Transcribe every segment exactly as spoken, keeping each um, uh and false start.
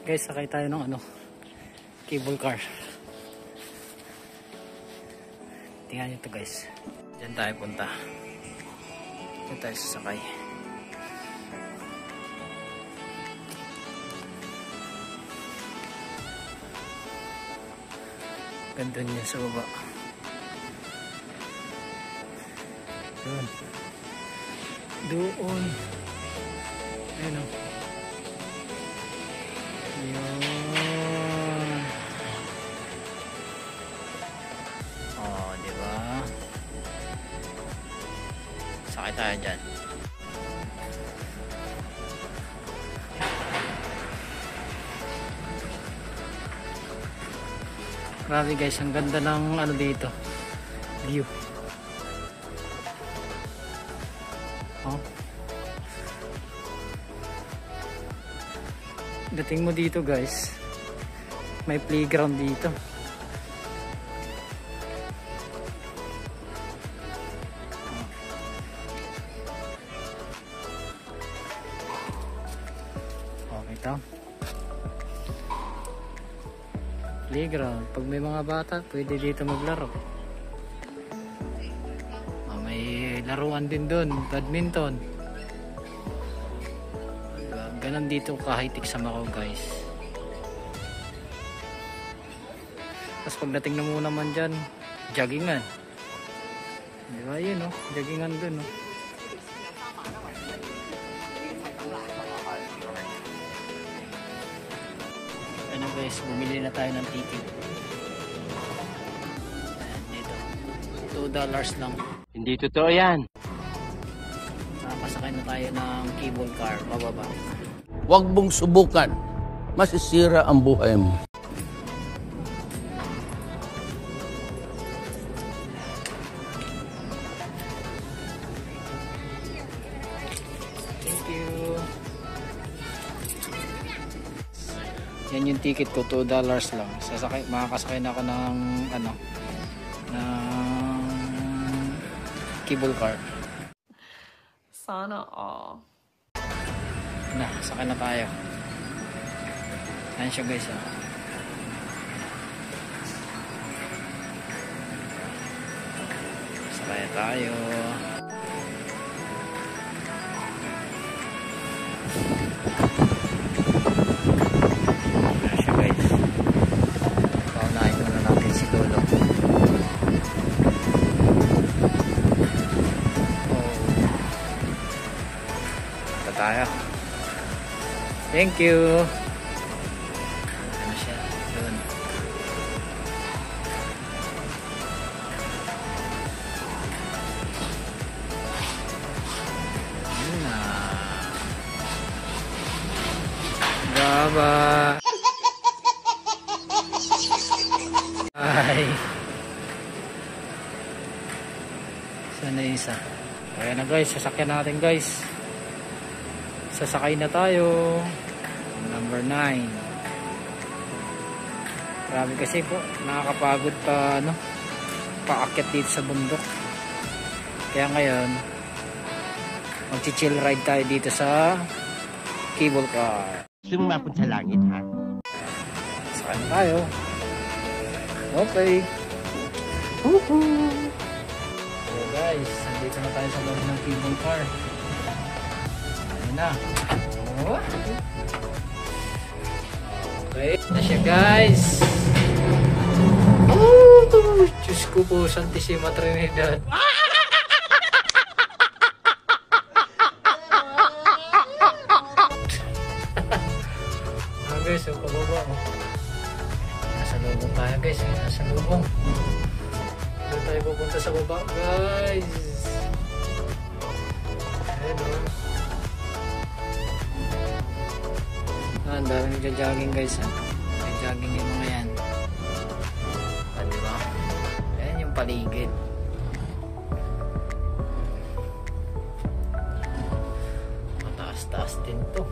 Guys, sakay tayo ng ano, cable car. Tingnan nyo to guys. Diyan tayo punta. Diyan tayo sasakay. Ganda niya sa baba. Doon. Doon. Ayun o. Yun. Oh, diba? Sakay tayo dyan. Grabe guys, ang ganda ng ano dito. View. Oh. Dating mo dito guys, may playground dito. Okay to. Playground. Pag may mga bata, pwede dito maglaro. Oh, may laruan din doon, badminton. Ganon dito ka-high-tech sa Macau guys. Tapos pagdating na muna naman dyan, joggingan. Diba yun o, oh, joggingan dun o. Oh. Ano guys, bumili na tayo ng ticket. Ayan, dito. two dollars lang. Hindi totoo yan. Nakapasakay na tayo ng cable car, bababa. Huwag mong subukan. Masisira ang buhay mo. Thank you. Yan yung ticket ko, two dollars lang. Sasakay, makakasakay na ako ng ano, ng cable car. Sana all. Na, sakay na tayo. Ayan siya guys ah. Sakay tayo. Ayan siya guys. Paunahin muna natin si Lolo. Oh. Ito tayo. Thank you. Ano siya? Doon. Yun na. Baba. Ay. Sana isa. Kaya na guys, sasakyan natin guys. Sasakay na tayo. Number nine. Grabe kasi po, nakakapagod pa ano, paakyat dito sa bundok. Kaya ngayon, magchi-chill ride tayo dito sa cable car. Sumapot sa langit ha. Sakay na tayo. Okay. Woohoo! So guys, nandito na tayo sa loob ng cable car. Na. Oh. Okay. Na siya guys. Oh, Diyos ko po, Santissima Trinidad. Ah guys, so pababa oh. Nasa lubong tayo guys. Nasa lubong. Doon tayo pupunta sa baba guys. Ayan o. Ang dami nagja-jogging guys ha. Nagja-jogging yung mga yan. Ah, diba? Ayan yung paligid. Mataas-taas din to.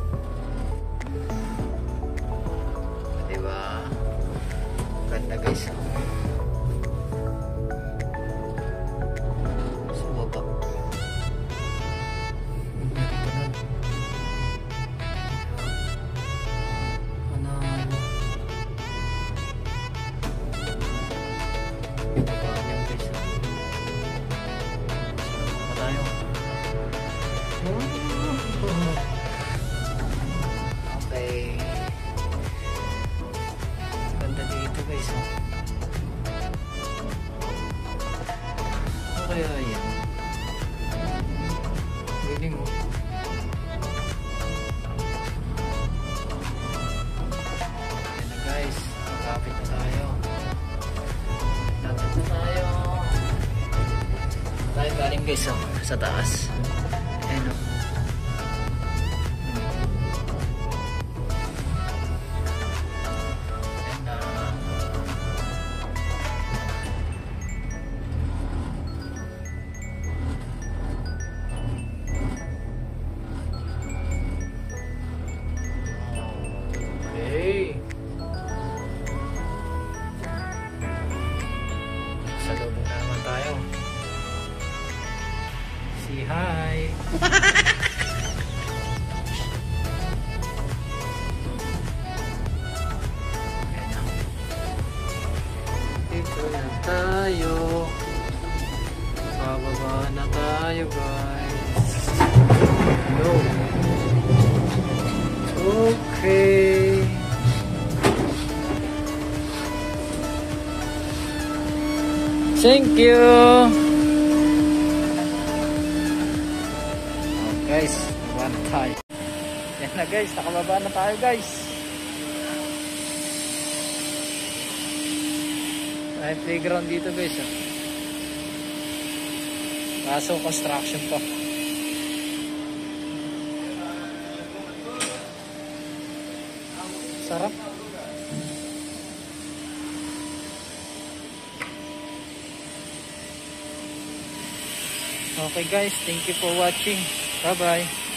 Diba? Ganda guys ha. Sa baba. Ano Ayan. Galing mo. Ayan na guys. Magkapit na tayo. Lapit na tayo. Tayo galing guys oh, sa taas. Ayan oh. Sa loob na naman tayo. Say hi! Ayan na. Dito na tayo. Bababa na tayo guys. Go! Okay! Thank you. Oh, guys, baba na tayo. Yan na guys, nakababa na tayo guys. May playground dito guys. Oh. Kaso construction pa. Sarap. Okay guys, thank you for watching. Bye bye.